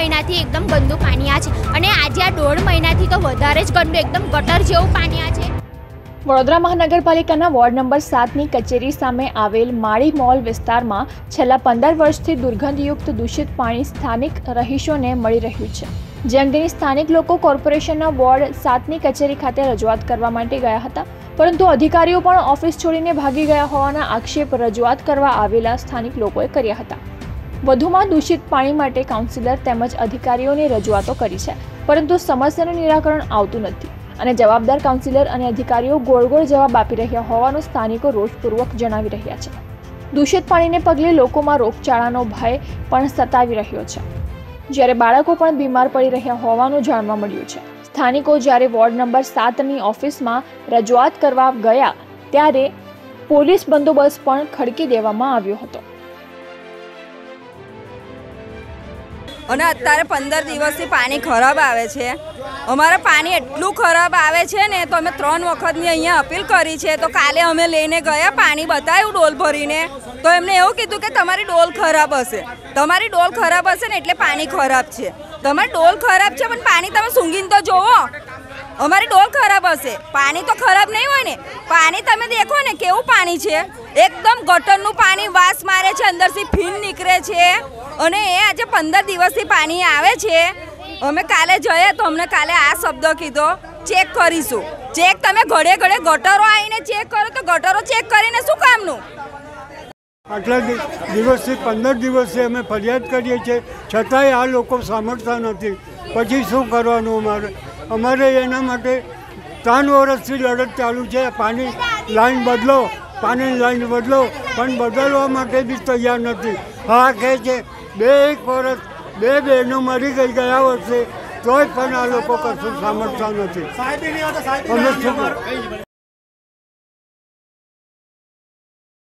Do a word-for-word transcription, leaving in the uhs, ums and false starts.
મહિનાથી એકદમ ગંદુ પાણી આ છે અને આજે આ દોઢ મહિનાથી તો વધારે જ ગંદુ એકદમ ગટર જેવું પાણી આ છે। વડોદરા મહાનગરપાલિકાના વોર્ડ નંબર સાતની કચેરી સામે આવેલ માળી મોલ વિસ્તારમાં છેલ્લા પંદર વર્ષથી દુર્ગંધયુક્ત દૂષિત પાણી સ્થાનિક રહીશોને મળી રહ્યું છે, જે અંગેની સ્થાનિક લોકો કોર્પોરેશનના વોર્ડ સાતની કચેરી ખાતે રજૂઆત કરવા માટે ગયા હતા, પરંતુ અધિકારીઓ પણ ઓફિસ છોડીને ભાગી ગયા હોવાના આક્ષેપ રજૂઆત કરવા આવેલા સ્થાનિક લોકોએ કર્યા હતા। વધુમાં દૂષિત પાણી માટે કાઉન્સિલર તેમજ અધિકારીઓને રજૂઆતો કરી છે, પરંતુ સમસ્યાનું નિરાકરણ આવતું નથી અને જવાબદાર કાઉન્સિલર અને અધિકારીઓ ગોળ ગોળ જવાબ આપી રહ્યા હોવાનું સ્થાનિકો રોષપૂર્વક જણાવી રહ્યા છે। દૂષિત પાણીને પગલે લોકોમાં રોગચાળાનો ભય પણ સતાવી રહ્યો છે, જ્યારે બાળકો પણ બીમાર પડી રહ્યા હોવાનું જાણવા મળ્યું છે। સ્થાનિકો જ્યારે વોર્ડ નંબર સાતની ઓફિસમાં રજૂઆત કરવા ગયા ત્યારે પોલીસ બંદોબસ્ત પણ ખડકી દેવામાં આવ્યો હતો। અને અત્યારે પંદર દિવસથી પાણી ખરાબ આવે છે। અમારે પાણી એટલું ખરાબ આવે છે ને તો અમે ત્રણ વખતની અહીંયા અપીલ કરી છે, તો કાલે અમે લઈને ગયા, પાણી બતાવ્યું ડોલ ભરીને, તો એમને એવું કીધું કે તમારી ડોલ ખરાબ હશે, તમારી ડોલ ખરાબ હશે ને એટલે પાણી ખરાબ છે। તમારી ડોલ ખરાબ છે પણ પાણી તમે સૂંઘીને તો જોવો, અમારી ડોલ ખરાબ હશે, પાણી તો ખરાબ નહીં હોય ને। પાણી તમે દેખો ને કેવું પાણી છે, એકદમ ગટરનું પાણી વાસ મારે છે, અંદરથી ફીણ નીકળે છે અને એ આજે પંદર દિવસથી પાણી આવે છે। અમે કાલે જઈએ તો અમને કાલે આ શબ્દ કીધો, ચેક કરીશું। ચેક તમે ઘડે ઘડે ગટરો આવીને ચેક કરો તો ગટરો ચેક કરીને શું કામનું? આટલા દિવસથી પંદર દિવસથી અમે ફરિયાદ કરીએ છીએ, છતાંય આ લોકો સાંભળતા નથી। પછી શું કરવાનું? અમારે અમારે એના માટે ત્રણ વર્ષથી લડત ચાલુ છે। પાણી લાઈન બદલો, પાણીની લાઈન બદલો, પણ બદલવા માટે બી તૈયાર નથી। હા કહે છે બે એક વર્ષ બે બહેનો મરી ગઈ ગયા વર્ષે, તોય પણ આ લોકો કશું સાંભળતા નથી। અમે શું